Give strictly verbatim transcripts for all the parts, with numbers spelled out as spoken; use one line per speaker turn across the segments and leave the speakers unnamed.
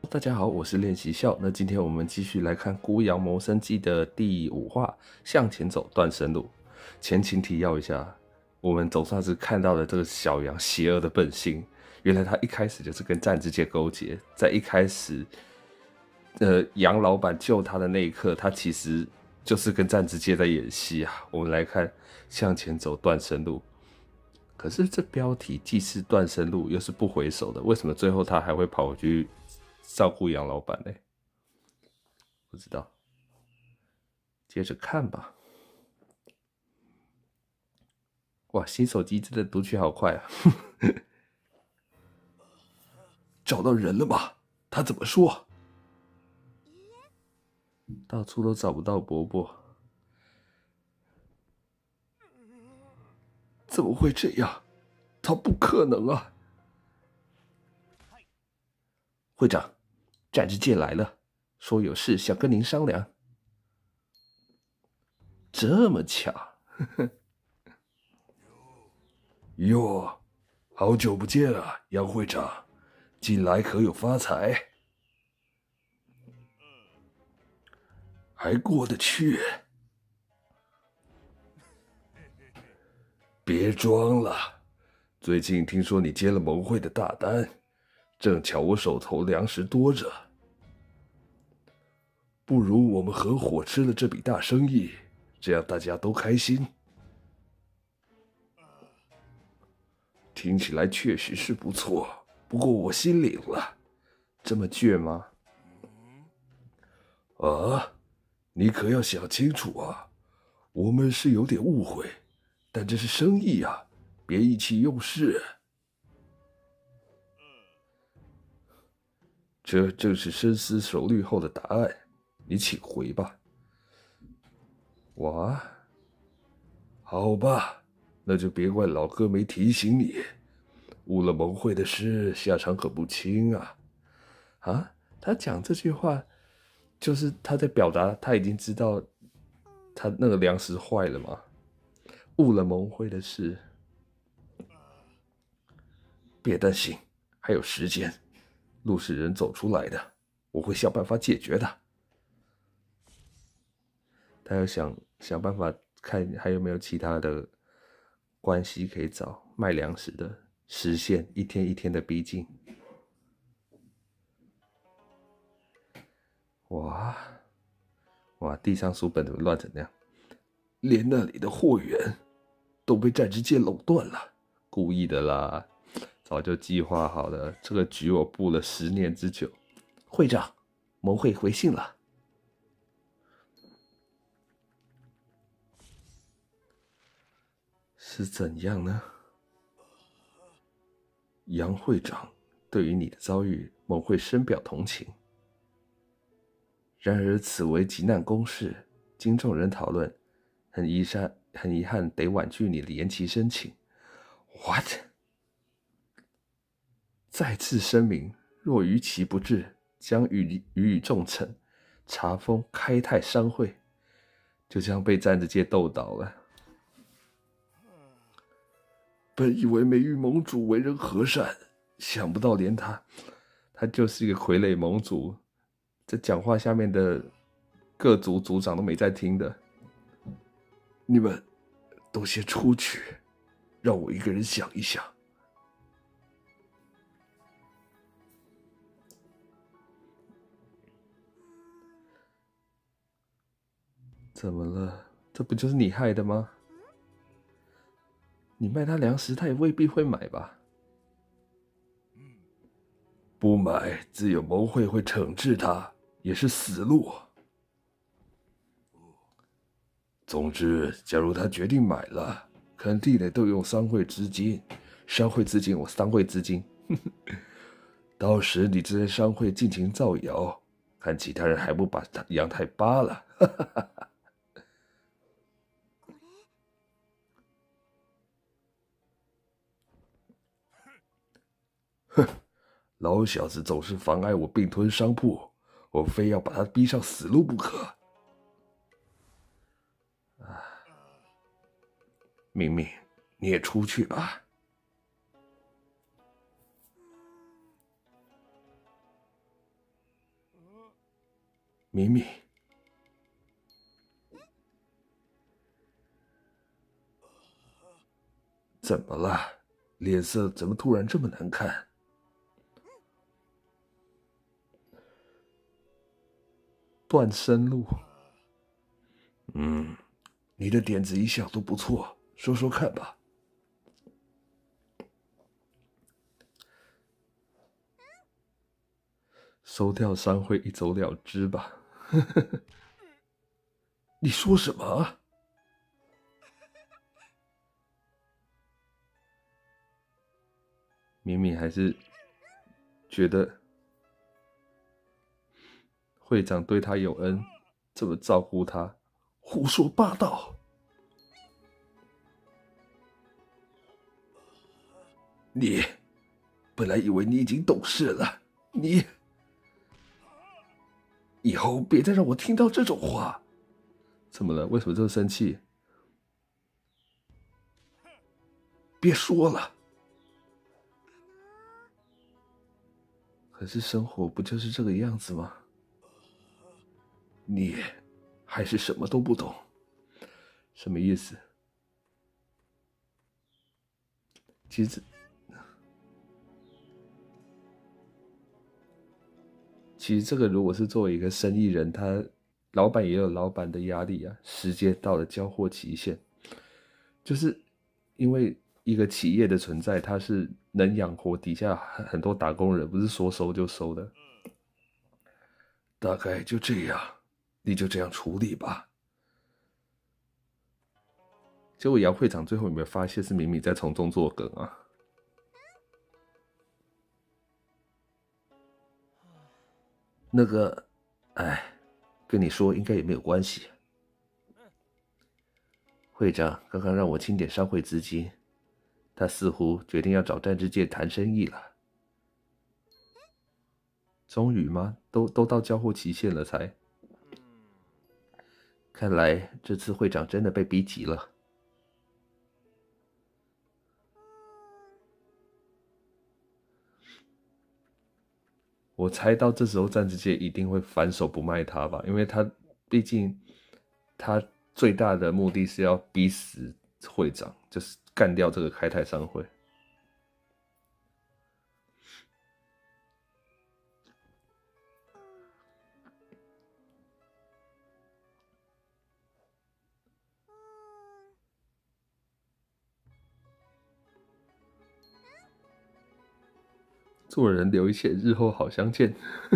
大家好，我是练习笑。那今天我们继续来看《孤羊谋生记》的第五话，向前走，断生路。前情提要一下，我们总算是看到了这个小羊邪恶的本性。原来他一开始就是跟战之界勾结，在一开始，呃，杨老板救他的那一刻，他其实就是跟战之界在演戏啊。我们来看向前走，断生路。可是这标题既是断生路，又是不回首的，为什么最后他还会跑回去照顾杨老板呢？不知道，接着看吧。哇，新手机真的读取好快啊！找到人了吗？他怎么说？到处都找不到伯伯，怎么会这样？他不可能啊！会长，战之界来了，说有事想跟您商量。这么巧，哟，好久不见啊，杨会长，近来可有发财？还过得去。别装了，最近听说你接了盟会的大单，正巧我手头粮食多着，不如我们合伙吃了这笔大生意，这样大家都开心。听起来确实是不错，不过我心领了。这么倔吗？啊，你可要想清楚啊，我们是有点误会，但这是生意啊，别意气用事。这正是深思熟虑后的答案，你请回吧。哇，好吧，那就别怪老哥没提醒你，误了盟会的事，下场可不轻啊！啊，他讲这句话，就是他在表达他已经知道他那个粮食坏了吗？误了盟会的事，别担心，还有时间。路是人走出来的，我会想办法解决的。他要想想办法看还有没有其他的关系可以找卖粮食的，实现一天一天的逼近。哇哇，地上书本怎么乱成那样？连那里的货源都被战之界垄断了，故意的啦，早就计划好了。这个局我布了十年之久。会长，盟会回信了。是怎样呢？杨会长对于你的遭遇，盟会深表同情。然而此为急难公事，经众人讨论，很遗憾，很遗憾得婉拒你的延期申请。What？ 再次声明，若逾期不至，将予予以重惩，查封开泰商会。就这样被战之界斗倒了。本以为美玉盟主为人和善，想不到连他，他就是一个傀儡盟主，这讲话下面的各族族长都没在听的。你们都先出去，让我一个人想一想。怎么了？这不就是你害的吗？你卖他粮食，他也未必会买吧？不买，自有盟会会惩治他，也是死路。总之，假如他决定买了，肯定得动用商会资金。商会资金，我商会资金。到时你这些商会尽情造谣，看其他人还不把阳台扒了。哼，老小子总是妨碍我并吞商铺，我非要把他逼上死路不可。啊，明明，你也出去吧。 明明，怎么了？脸色怎么突然这么难看？断生路。嗯，你的点子一向都不错，说说看吧。收掉商会，一走了之吧。你说什么？明明还是觉得会长对他有恩，这么照顾他，胡说八道！你本来以为你已经懂事了，你以后别再让我听到这种话。怎么了？为什么这么生气？别说了。可是生活不就是这个样子吗？你还是什么都不懂。什么意思？其实其实这个如果是作为一个生意人，他老板也有老板的压力啊。时间到了，交货期限，就是因为一个企业的存在，它是能养活底下很多打工人，不是说收就收的。大概就这样，你就这样处理吧。结果杨会长最后有没有发现是明明在从中作梗啊？那个，哎，跟你说应该也没有关系。会长刚刚让我清点商会资金，他似乎决定要找战之界谈生意了。终于吗？都都到交货期限了才。看来这次会长真的被逼急了。我猜到这时候战之界一定会反手不卖他吧，因为他毕竟他最大的目的是要逼死会长，就是干掉这个开泰商会。做人留一线，日后好相见。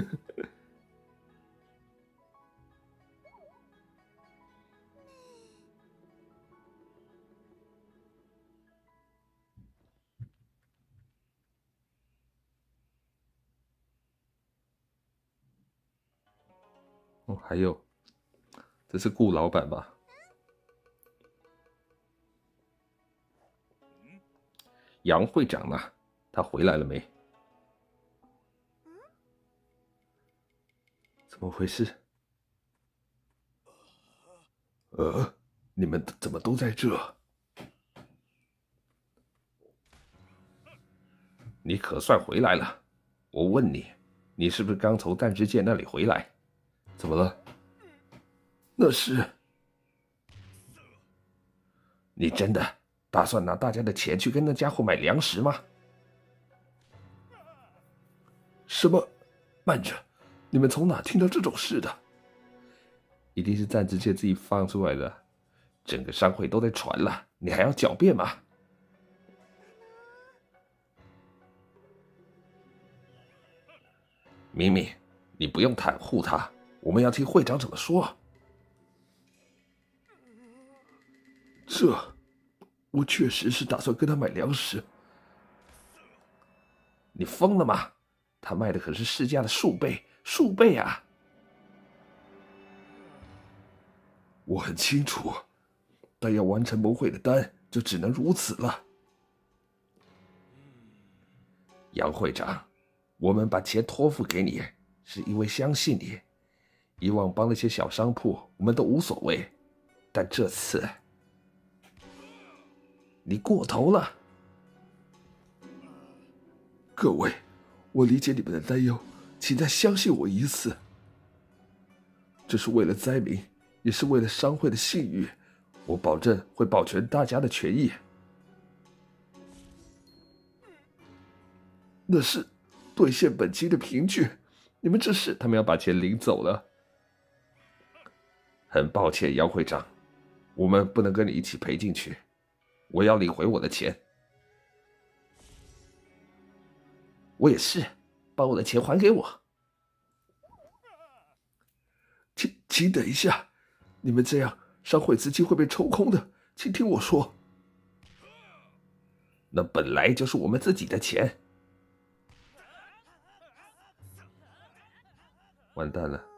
哦，还有，这是顾老板吧？杨会长呢？他回来了没？怎么回事？呃，你们怎么都在这？你可算回来了！我问你，你是不是刚从战之界那里回来？怎么了？那是……你真的打算拿大家的钱去跟那家伙买粮食吗？什么？慢着，你们从哪听到这种事的？一定是战之界自己放出来的，整个商会都在传了，你还要狡辩吗？明明，你不用袒护他，我们要听会长怎么说。这，我确实是打算跟他买粮食。你疯了吗？他卖的可是市价的数倍，数倍啊！我很清楚，但要完成谋会的单，就只能如此了。杨会长，我们把钱托付给你，是因为相信你。以往帮那些小商铺，我们都无所谓，但这次你过头了。各位，我理解你们的担忧，请再相信我一次。 这是为了灾民，也是为了商会的信誉。我保证会保全大家的权益。那是兑现本金的凭据，你们这是……他们要把钱领走了。很抱歉，姚会长，我们不能跟你一起赔进去。我要领回我的钱。我也是，把我的钱还给我。请请等一下，你们这样，商会资金会被抽空的。请听我说，那本来就是我们自己的钱。完蛋了。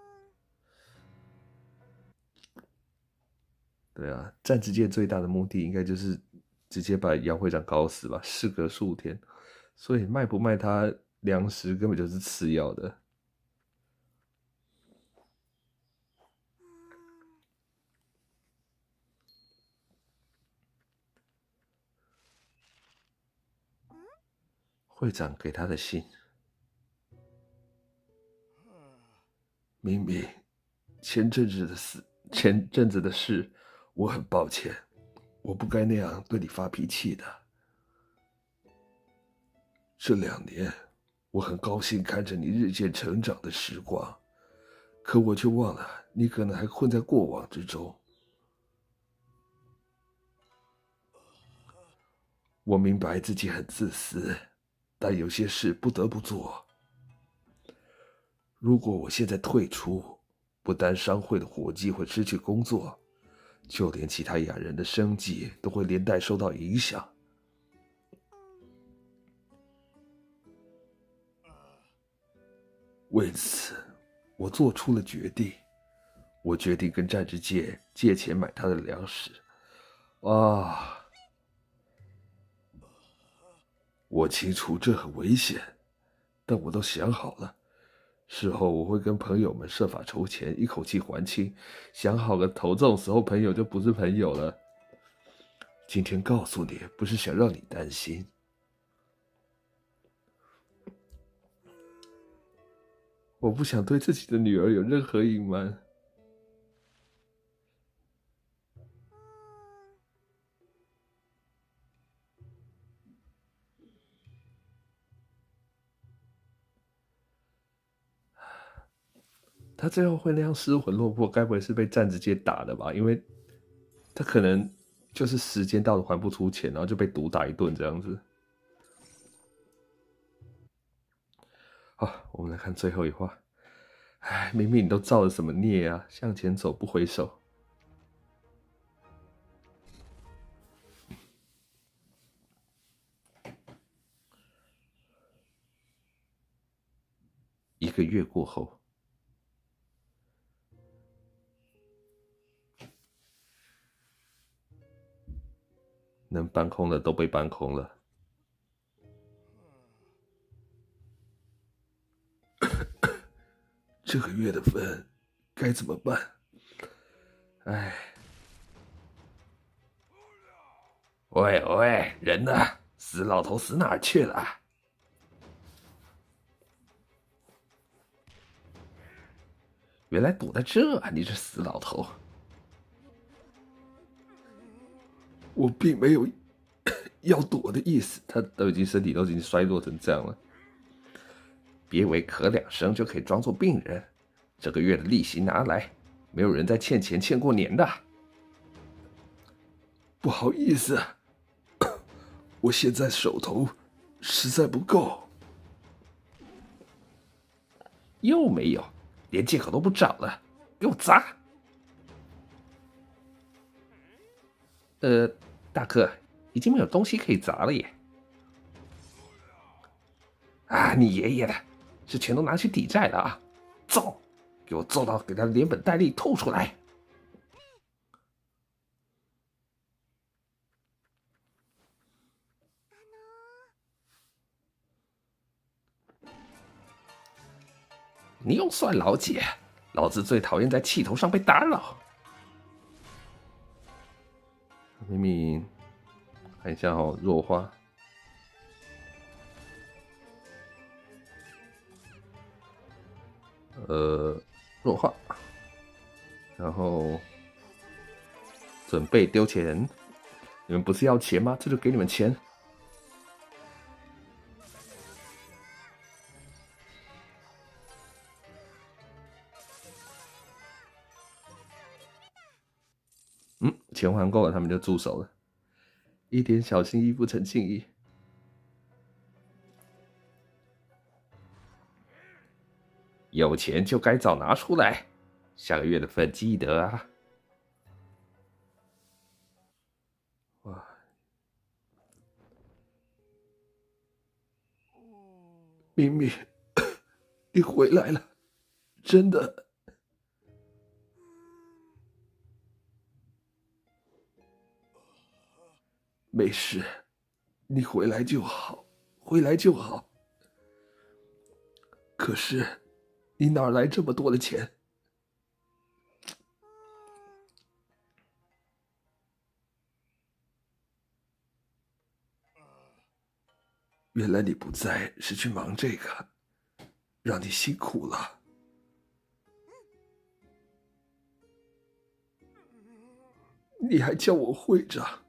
对啊，战之界最大的目的应该就是直接把姚会长搞死吧，事隔数天，所以卖不卖他粮食根本就是次要的。会长给他的信，明明前阵子的事，前阵子的事，我很抱歉，我不该那样对你发脾气的。这两年，我很高兴看着你日渐成长的时光，可我却忘了你可能还困在过往之中。我明白自己很自私，但有些事不得不做。如果我现在退出，不但商会的伙计会失去工作，就连其他雅人的生计都会连带受到影响。为此，我做出了决定。我决定跟战之界借钱买他的粮食。啊！我清楚这很危险，但我都想好了，事后我会跟朋友们设法筹钱，一口气还清。想好了头，这种时候朋友就不是朋友了。今天告诉你，不是想让你担心。我不想对自己的女儿有任何隐瞒。他最后会那样失魂落魄，该不会是被战之界打的吧？因为他可能就是时间到了还不出钱，然后就被毒打一顿这样子。好，我们来看最后一话。哎，明明你都造了什么孽啊？向前走不回首。一个月过后，能搬空的都被搬空了。这个月的分该怎么办？哎，喂喂，人呢？死老头死哪儿去了？原来躲在这啊！你这死老头！我并没有要躲的意思，他都已经身体都已经衰弱成这样了。别以为咳两声就可以装作病人，这个月的利息拿来，没有人在欠钱欠过年的。不好意思，我现在手头实在不够。又没有，连借口都不找了，给我砸！呃，大哥，已经没有东西可以砸了耶。啊，你爷爷的！是全都拿去抵债了啊！揍，给我揍到给他连本带利吐出来！你又算老几？老子最讨厌在气头上被打扰。明明，看一下哦，弱化。呃，弱化。 然后准备丢钱。你们不是要钱吗？这就给你们钱。嗯，钱还够了，他们就住手了。一点小心意不成敬意。有钱就该早拿出来，下个月的份记得啊！哇，咪咪，你回来了，真的。没事，你回来就好，回来就好。可是，你哪来这么多的钱？原来你不在，是去忙这个，让你辛苦了。你还叫我会长？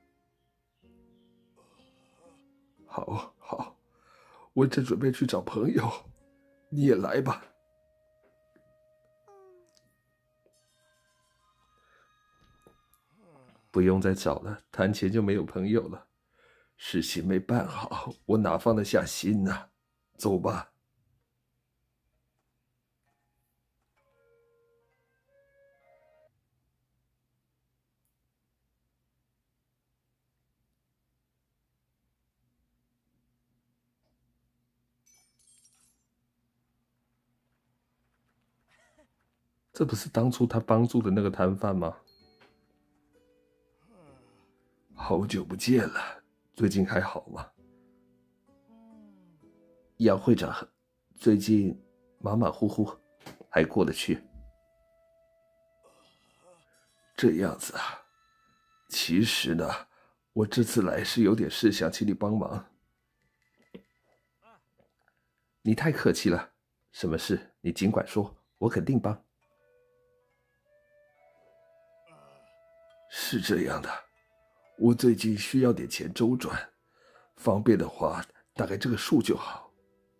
好，好，我正准备去找朋友，你也来吧。不用再找了，谈钱就没有朋友了。事情没办好，我哪放得下心呢？走吧。这不是当初他帮助的那个摊贩吗？好久不见了，最近还好吗？杨会长，最近马马虎虎，还过得去。这样子啊，其实呢，我这次来是有点事想请你帮忙。你太客气了，什么事你尽管说，我肯定帮。是这样的，我最近需要点钱周转，方便的话，大概这个数就好。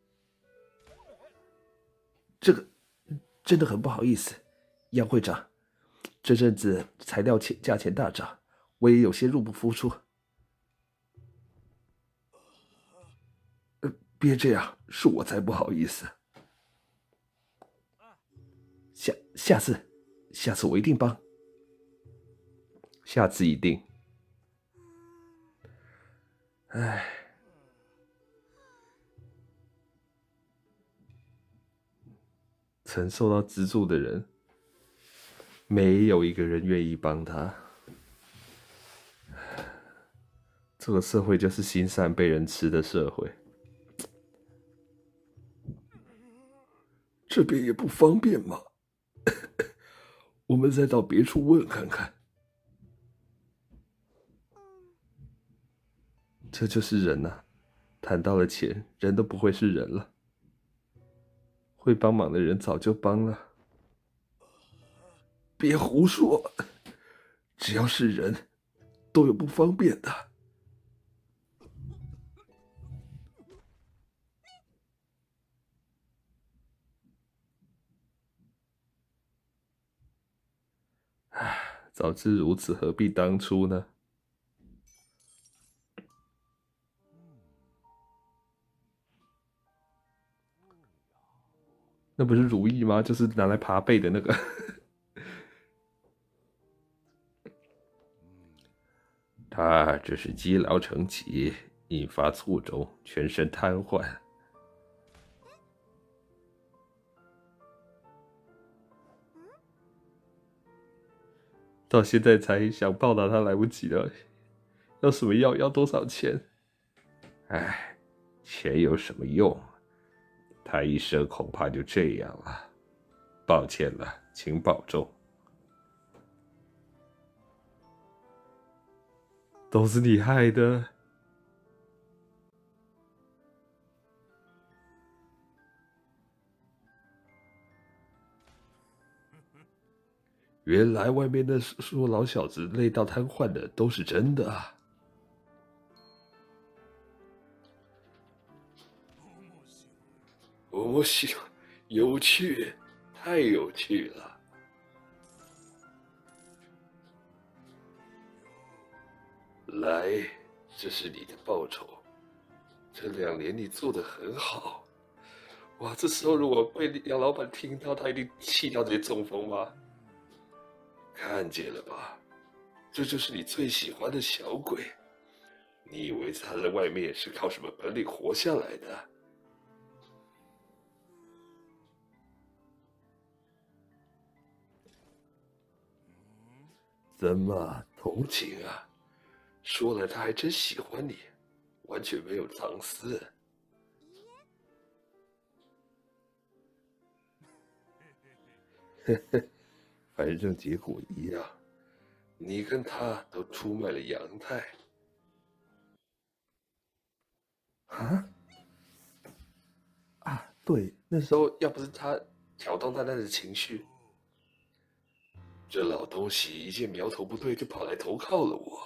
这个真的很不好意思，杨会长，这阵子材料钱价钱大涨，我也有些入不敷出。呃，别这样，是我才不好意思。下下次，下次我一定帮。下次一定。唉，曾受到资助的人，没有一个人愿意帮他。这个社会就是心善被人吃的社会。这边也不方便嘛，我们再到别处问看看。这就是人啊，谈到了钱，人都不会是人了。会帮忙的人早就帮了。别胡说，只要是人，都有不方便的。唉，早知如此，何必当初呢？那不是如意吗？就是拿来爬背的那个。他这是积劳成疾，引发卒中，全身瘫痪。到现在才想报答他，来不及了。要什么药？要多少钱？唉，钱有什么用？他一生恐怕就这样了。抱歉了，请保重。都是你害的。 原来外面那说老小子累到瘫痪的都是真的啊！我喜，有趣，太有趣了！来，这是你的报酬。这两年你做得很好。哇，这时候如果被杨老板听到，他一定气到直接中风吧？看见了吧？这就是你最喜欢的小鬼。你以为他在外面是靠什么本领活下来的？怎么同情啊？说来他还真喜欢你，完全没有藏私。嘿嘿，反正结果一样，你跟他都出卖了阳太。啊啊！对，那时候要不是他挑动他那的情绪，这老东西一见苗头不对，就跑来投靠了我。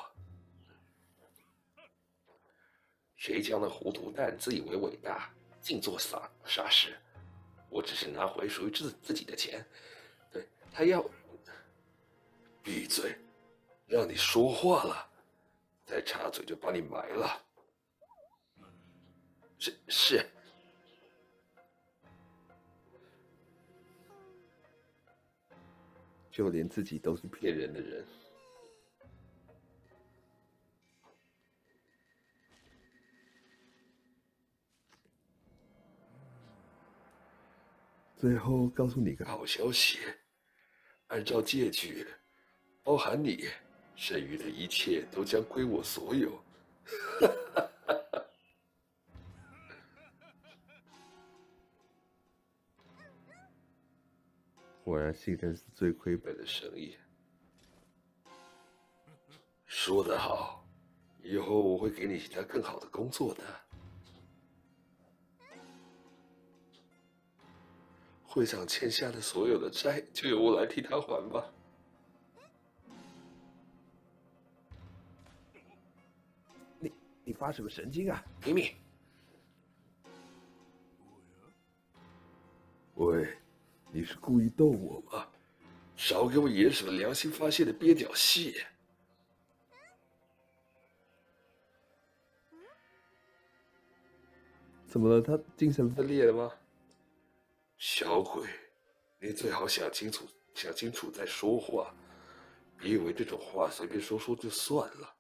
谁叫那糊涂蛋自以为伟大，净做傻傻事？我只是拿回属于自自己的钱。对，他要闭嘴，让你说话了，再插嘴就把你埋了。是是，就连自己都是骗人的人。最后告诉你个好消息，按照借据，包含你，剩余的一切都将归我所有。果然，信任是最亏本的生意。说得好，以后我会给你其他更好的工作的。会长欠下的所有的债，就由我来替他还吧。你你发什么神经啊，明明？喂，你是故意逗我吗？少给我演什么良心发现的蹩脚戏！怎么了？他精神分裂了吗？小鬼，你最好想清楚，想清楚再说话，别以为这种话随便说说就算了。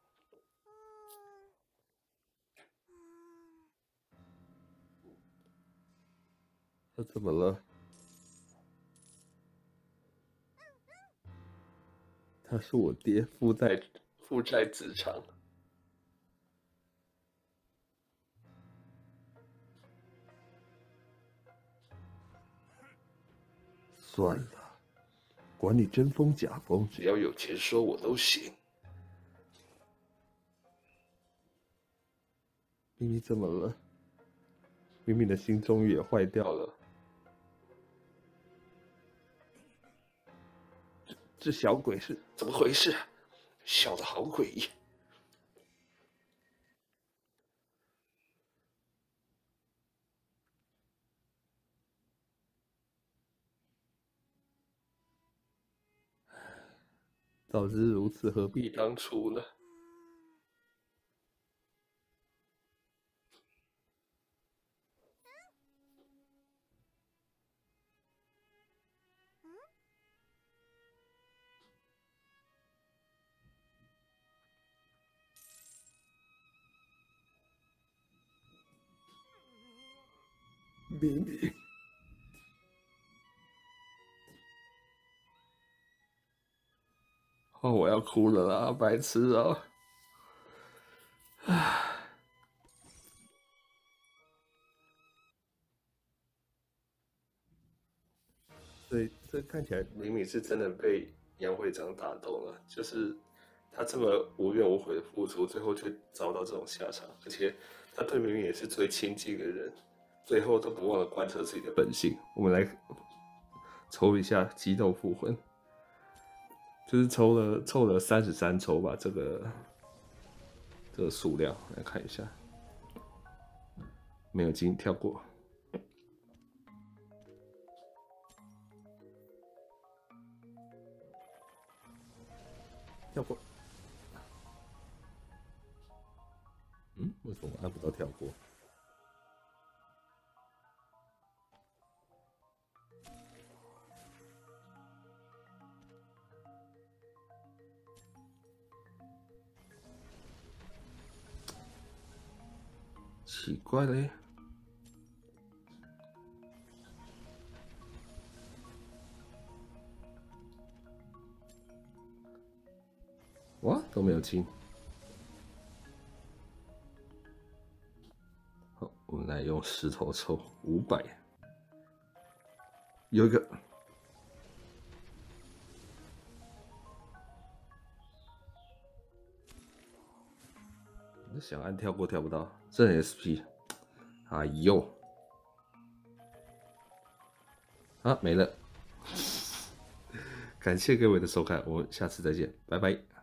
他怎么了？他是我爹，负债负债子偿。算了，管你真疯假疯，只要有钱收我都行。咪咪怎么了？咪咪的心终于也坏掉了。这这小鬼是怎么回事？笑得好诡异。早知如此，何必当初呢？明明，哦，我要哭了啦，白痴啊！唉，所以这看起来明明是真的被杨会长打动了，就是他这么无怨无悔的付出，最后却遭到这种下场，而且他对明明也是最亲近的人，最后都不忘了贯彻自己的本性。我们来抽一下激斗复魂。 就是抽了凑了三十三抽吧，这个这个数量来看一下，没有金跳过，跳过。嗯，为什么按不到跳过？奇怪嘞。哇，都没有金。好，我们来用石头抽五百，有一个。想按跳过跳不到，这 S P， 哎呦，啊没了。感谢各位的收看，我们下次再见，拜拜。